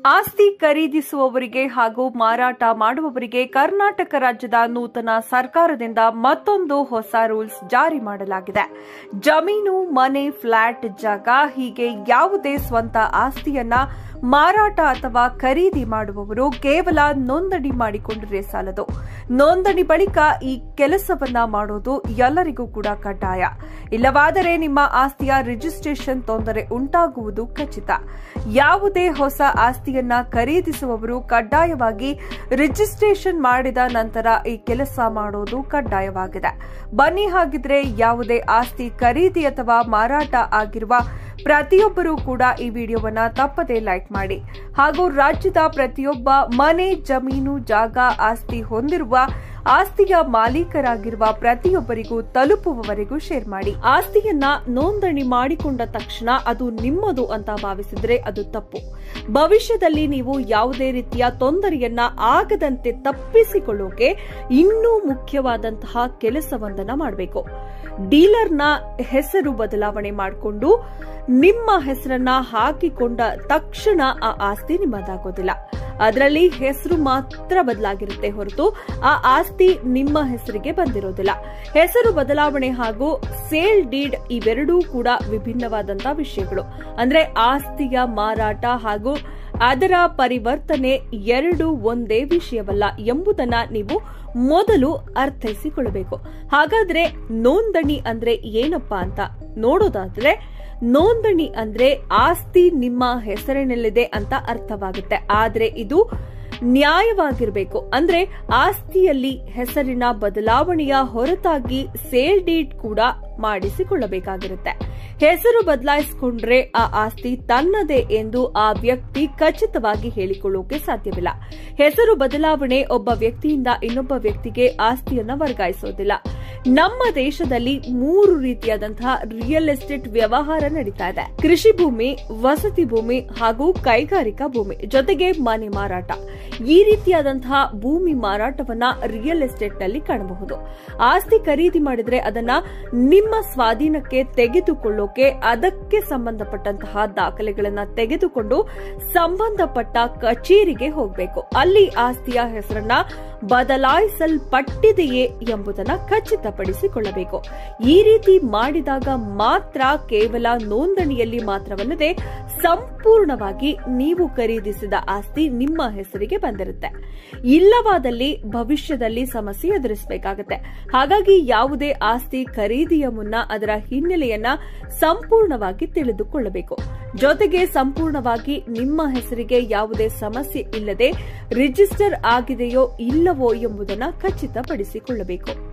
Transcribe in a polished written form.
ಆಸ್ತಿ ಖರೀದಿಸುವವರಿಗೆ ಹಾಗೂ ಮಾರಾಟ ಮಾಡುವವರಿಗೆ ಕರ್ನಾಟಕ ರಾಜ್ಯದ ನೂತನ ಸರ್ಕಾರದಿಂದ ಮತ್ತೊಂದು ಹೊಸ ರೂಲ್ಸ್ ಜಾರಿ ಮಾಡಲಾಗಿದೆ. ಜಮೀನು, ಮನೆ, ಫ್ಲಾಟ್, ಜಾಗ ಹೀಗೆ ಯಾವುದೇ ಸ್ವಂತ ಆಸ್ತಿಯನ್ನ ಮಾರಾಟ ಅಥವಾ ಖರೀದಿ ಮಾಡುವವರು ಕೇವಲ ನೋಂದಣಿ ಮಾಡಿಕೊಂಡರೆ ಸಾಲದು. ನೋಂದಣಿ ಬಳಿಕ ಈ ಕೆಲಸವನ್ನ ಮಾಡೋದು ಎಲ್ಲರಿಗೂ ಕೂಡ ಕಡ್ಡಾಯ. ಇಲ್ಲವಾದರೆ ನಿಮ್ಮ ಆಸ್ತಿಯ ರಿಜಿಸ್ಟ್ರೇಷನ್ ತೊಂದರೆ ಉಂಟಾಗುವುದು ಖಚಿತ. ಯಾವುದೇ ಹೊಸ ಆಸ್ತಿಯನ್ನ ಖರೀದಿಸುವವರು ಕಡ್ಡಾಯವಾಗಿ ರಿಜಿಸ್ಟ್ರೇಷನ್ ಮಾಡಿದ ನಂತರ ಈ ಕೆಲಸ ಮಾಡೋದು ಕಡ್ಡಾಯವಾಗಿದೆ. ಬನ್ನಿ ಹಾಗಿದ್ರೆ ಯಾವುದೇ ಆಸ್ತಿ ಖರೀದಿ ಅಥವಾ ಮಾರಾಟ ಆಗಿರುವ ಪ್ರತಿಯೊಬ್ಬರೂ ಕೂಡ ಈ ವಿಡಿಯೋವನ್ನ ತಪ್ಪದೇ ಲೈಕ್ ಮಾಡಿ ಹಾಗೂ ರಾಜ್ಯದ ಪ್ರತಿಯೊಬ್ಬ ಮನೆ, ಜಮೀನು, ಜಾಗ, ಆಸ್ತಿ ಹೊಂದಿರುವ ಆಸ್ತಿಯ ಮಾಲೀಕರಾಗಿರುವ ಪ್ರತಿಯೊಬ್ಬರಿಗೂ ತಲುಪುವವರೆಗೂ ಶೇರ್ ಮಾಡಿ. ಆಸ್ತಿಯನ್ನ ನೋಂದಣಿ ಮಾಡಿಕೊಂಡ ತಕ್ಷಣ ಅದು ನಿಮ್ಮದು ಅಂತ ಭಾವಿಸಿದ್ರೆ ಅದು ತಪ್ಪು. ಭವಿಷ್ಯದಲ್ಲಿ ನೀವು ಯಾವುದೇ ರೀತಿಯ ತೊಂದರೆಯನ್ನ ಆಗದಂತೆ ತಪ್ಪಿಸಿಕೊಳ್ಳೋಕೆ ಇನ್ನೂ ಮುಖ್ಯವಾದಂತಹ ಕೆಲಸವೊಂದನ್ನ ಮಾಡಬೇಕು. ಡೀಲರ್ನ ಹೆಸರು ಬದಲಾವಣೆ ಮಾಡಿಕೊಂಡು ನಿಮ್ಮ ಹೆಸರನ್ನ ಹಾಕಿಕೊಂಡ ತಕ್ಷಣ ಆ ಆಸ್ತಿ ನಿಮ್ಮದಾಗೋದಿಲ್ಲ. ಅದರಲ್ಲಿ ಹೆಸರು ಮಾತ್ರ ಬದಲಾಗಿರುತ್ತೆ ಹೊರತು ಆ ಆಸ್ತಿ ನಿಮ್ಮ ಹೆಸರಿಗೆ ಬಂದಿರೋದಿಲ್ಲ. ಹೆಸರು ಬದಲಾವಣೆ ಹಾಗೂ ಸೇಲ್ ಡೀಡ್ ಇವೆರಡೂ ಕೂಡ ವಿಭಿನ್ನವಾದಂತಹ ವಿಷಯಗಳು. ಅಂದ್ರೆ ಆಸ್ತಿಯ ಮಾರಾಟ ಹಾಗೂ ಅದರ ಪರಿವರ್ತನೆ ಎರಡು ಒಂದೇ ವಿಷಯವಲ್ಲ ಎಂಬುದನ್ನ ನೀವು ಮೊದಲು ಅರ್ಥೈಸಿಕೊಳ್ಳಬೇಕು. ಹಾಗಾದ್ರೆ ನೋಂದಣಿ ಅಂದ್ರೆ ಏನಪ್ಪಾ ಅಂತ ನೋಡೋದಾದ್ರೆ, ನೋಂದಣಿ ಅಂದ್ರೆ ಆಸ್ತಿ ನಿಮ್ಮ ಹೆಸರಿನಲ್ಲಿದೆ ಅಂತ ಅರ್ಥವಾಗುತ್ತೆ. ಆದ್ರೆ ಇದು ನ್ಯಾಯವಾಗಿರಬೇಕು. ಅಂದ್ರೆ ಆಸ್ತಿಯಲ್ಲಿ ಹೆಸರಿನ ಬದಲಾವಣೆಯ ಹೊರತಾಗಿ ಸೇಲ್ ಡೀಡ್ ಕೂಡ ಮಾಡಿಸಿಕೊಳ್ಳಬೇಕಾಗಿರುತ್ತೆ. ಹೆಸರು ಬದಲಾಯಿಸಿಕೊಂಡ್ರೆ ಆ ಆಸ್ತಿ ತನ್ನದೇ ಎಂದು ಆ ವ್ಯಕ್ತಿ ಖಚಿತವಾಗಿ ಹೇಳಿಕೊಳ್ಳೋಕೆ ಸಾಧ್ಯವಿಲ್ಲ. ಹೆಸರು ಬದಲಾವಣೆ ಒಬ್ಬ ವ್ಯಕ್ತಿಯಿಂದ ಇನ್ನೊಬ್ಬ ವ್ಯಕ್ತಿಗೆ ಆಸ್ತಿಯನ್ನ ವರ್ಗಾಯಿಸೋದಿಲ್ಲ. ನಮ್ಮ ದೇಶದಲ್ಲಿ 3 ರೀತಿಯಾದಂತಹ ರಿಯಲ್ ಎಸ್ಟೇಟ್ ವ್ಯವಹಾರ ನಡೀತಾ ಇದೆ. ಕೃಷಿ ಭೂಮಿ, ವಸತಿ ಭೂಮಿ ಹಾಗೂ ಕೈಗಾರಿಕಾ ಭೂಮಿ, ಜೊತೆಗೆ ಮನೆ ಮಾರಾಟ. ಈ ರೀತಿಯಾದಂತಹ ಭೂಮಿ ಮಾರಾಟವನ್ನ ರಿಯಲ್ ಎಸ್ಟೇಟ್ ನಲ್ಲಿ ಕಾಣಬಹುದು. ಆಸ್ತಿ ಖರೀದಿ ಮಾಡಿದ್ರೆ ಅದನ್ನ ನಿಮ್ಮ ಸ್ವಾಧೀನಕ್ಕೆ ತೆಗೆದುಕೊಳ್ಳೋಕೆ ಅದಕ್ಕೆ ಸಂಬಂಧಪಟ್ಟಂತಹ ದಾಖಲೆಗಳನ್ನ ತೆಗೆದುಕೊಂಡು ಸಂಬಂಧಪಟ್ಟ ಕಚೇರಿಗೆ ಹೋಗಬೇಕು. ಅಲ್ಲಿ ಆಸ್ತಿಯ ಹೆಸರನ್ನ ಬದಲಾಯಿಸಲ್ಪಟ್ಟಿದೆಯೇ ಎಂಬುದನ್ನು ಖಚಿತಪಡಿಸಿಕೊಳ್ಳಬೇಕು. ಈ ರೀತಿ ಮಾಡಿದಾಗ ಮಾತ್ರ ಕೇವಲ ನೋಂದಣಿಯಲ್ಲಿ ಮಾತ್ರವಲ್ಲದೆ ಸಂಪೂರ್ಣವಾಗಿ ನೀವು ಖರೀದಿಸಿದ ಆಸ್ತಿ ನಿಮ್ಮ ಹೆಸರಿಗೆ ಬಂದಿರುತ್ತೆ. ಇಲ್ಲವಾದಲ್ಲಿ ಭವಿಷ್ಯದಲ್ಲಿ ಸಮಸ್ಯೆ ಎದುರಿಸಬೇಕಾಗುತ್ತೆ. ಹಾಗಾಗಿ ಯಾವುದೇ ಆಸ್ತಿ ಖರೀದಿಯ ಮುನ್ನ ಅದರ ಹಿನ್ನೆಲೆಯನ್ನ ಸಂಪೂರ್ಣವಾಗಿ ತಿಳಿದುಕೊಳ್ಳಬೇಕು. ಜೊತೆಗೆ ಸಂಪೂರ್ಣವಾಗಿ ನಿಮ್ಮ ಹೆಸರಿಗೆ ಯಾವುದೇ ಸಮಸ್ಯೆ ಇಲ್ಲದೆ ರಿಜಿಸ್ಟರ್ ಆಗಿದೆಯೋ ಇಲ್ಲವೋ ಎಂಬುದನ್ನು ಖಚಿತಪಡಿಸಿಕೊಳ್ಳಬೇಕು.